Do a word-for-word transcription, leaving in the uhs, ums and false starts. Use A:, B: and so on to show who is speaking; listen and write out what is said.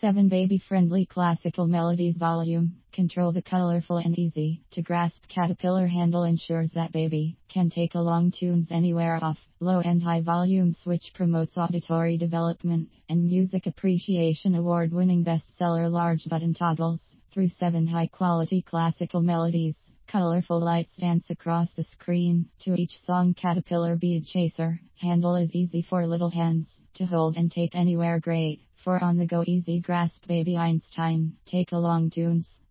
A: seven Baby-friendly classical melodies volume. Control the colorful and easy to grasp Caterpillar handle ensures that baby can take along tunes anywhere off low and high volume switch promotes auditory development and music appreciation award-winning bestseller large button toggles through seven high-quality classical melodies. Colorful lights dance across the screen. To each song Caterpillar Bead Chaser handle is easy for little hands to hold and take anywhere great for on-the-go easy grasp Baby Einstein take along tunes.